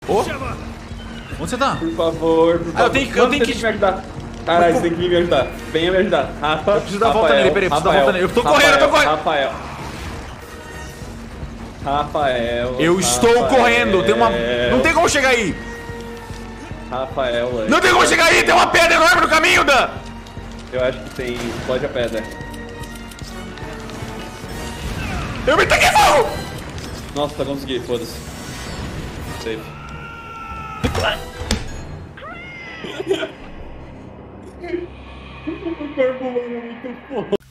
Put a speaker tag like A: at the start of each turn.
A: Ô! Onde você tá?
B: Por favor, por favor.
A: Ah, eu tenho que
B: me ajudar. Caralho, você tem que vir me ajudar. Venha me ajudar. Rafa.
A: Eu preciso dar a volta nele, peraí, preciso dar a volta nele. Eu tô correndo, eu tô correndo.
B: Rafael.
A: Eu estou correndo, tem uma. Não tem como chegar aí!
B: Rafael.
A: Não tem como chegar aí, tem uma pedra enorme no caminho, Dan!
B: Eu acho que tem. Explode a pedra.
A: Eu me taquei fogo!
B: Nossa, tá consegui, foda-se. Safe. O corpo humano é muito foda.